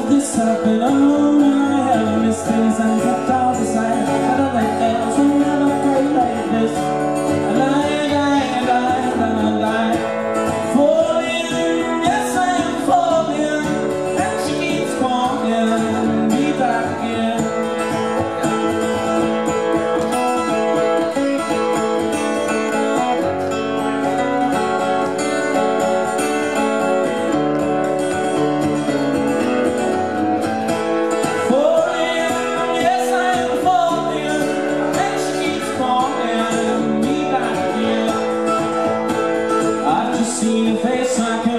this I've been alone and I have missed things and kept all the sight. But I like girls who never quite like this. And I falling, yes I am falling, and she keeps calling me back again. Seen a face I can